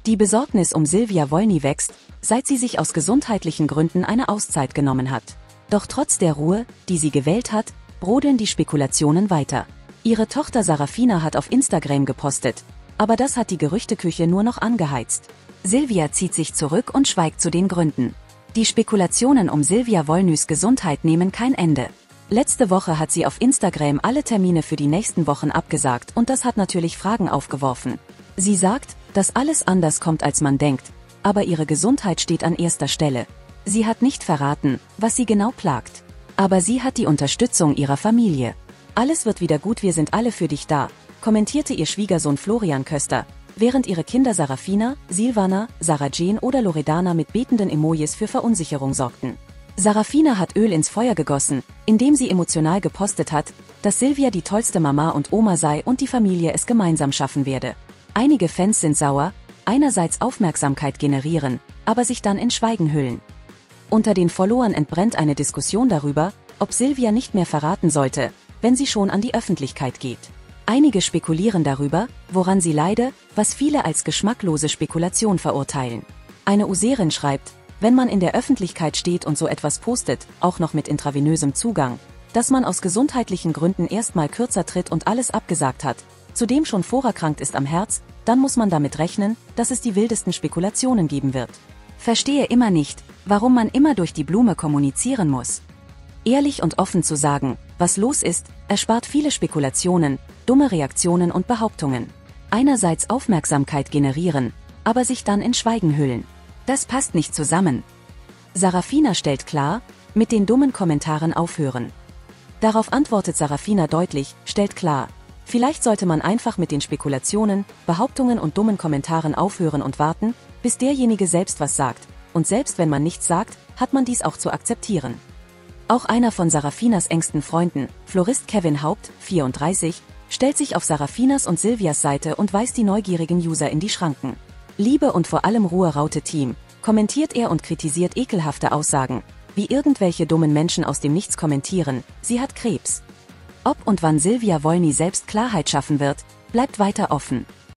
Die Besorgnis um Silvia Wolny wächst, seit sie sich aus gesundheitlichen Gründen eine Auszeit genommen hat. Doch trotz der Ruhe, die sie gewählt hat, brodeln die Spekulationen weiter. Ihre Tochter Sarafina hat auf Instagram gepostet, aber das hat die Gerüchteküche nur noch angeheizt. Silvia zieht sich zurück und schweigt zu den Gründen. Die Spekulationen um Silvia Wolnys Gesundheit nehmen kein Ende. Letzte Woche hat sie auf Instagram alle Termine für die nächsten Wochen abgesagt und das hat natürlich Fragen aufgeworfen. Sie sagt, dass alles anders kommt als man denkt, aber ihre Gesundheit steht an erster Stelle. Sie hat nicht verraten, was sie genau plagt. Aber sie hat die Unterstützung ihrer Familie. Alles wird wieder gut, wir sind alle für dich da, kommentierte ihr Schwiegersohn Florian Köster, während ihre Kinder Sarafina, Silvana, Sarah Jane oder Loredana mit betenden Emojis für Verunsicherung sorgten. Sarafina hat Öl ins Feuer gegossen, indem sie emotional gepostet hat, dass Silvia die tollste Mama und Oma sei und die Familie es gemeinsam schaffen werde. Einige Fans sind sauer, einerseits Aufmerksamkeit generieren, aber sich dann in Schweigen hüllen. Unter den Followern entbrennt eine Diskussion darüber, ob Silvia nicht mehr verraten sollte, wenn sie schon an die Öffentlichkeit geht. Einige spekulieren darüber, woran sie leide, was viele als geschmacklose Spekulation verurteilen. Eine Userin schreibt, wenn man in der Öffentlichkeit steht und so etwas postet, auch noch mit intravenösem Zugang, dass man aus gesundheitlichen Gründen erstmal kürzer tritt und alles abgesagt hat, zudem schon vorerkrankt ist am Herz, dann muss man damit rechnen, dass es die wildesten Spekulationen geben wird. Verstehe immer nicht, warum man immer durch die Blume kommunizieren muss. Ehrlich und offen zu sagen, was los ist, erspart viele Spekulationen, dumme Reaktionen und Behauptungen. Einerseits Aufmerksamkeit generieren, aber sich dann in Schweigen hüllen. Das passt nicht zusammen. Sarafina stellt klar, mit den dummen Kommentaren aufhören. Darauf antwortet Sarafina deutlich, stellt klar, vielleicht sollte man einfach mit den Spekulationen, Behauptungen und dummen Kommentaren aufhören und warten, bis derjenige selbst was sagt. Und selbst wenn man nichts sagt, hat man dies auch zu akzeptieren. Auch einer von Sarafinas engsten Freunden, Florist Kevin Haupt, 34, stellt sich auf Sarafinas und Silvias Seite und weist die neugierigen User in die Schranken. Liebe und vor allem Ruhe Raute Team, kommentiert er und kritisiert ekelhafte Aussagen, wie irgendwelche dummen Menschen aus dem Nichts kommentieren, sie hat Krebs. Ob und wann Silvia Wolny selbst Klarheit schaffen wird, bleibt weiter offen.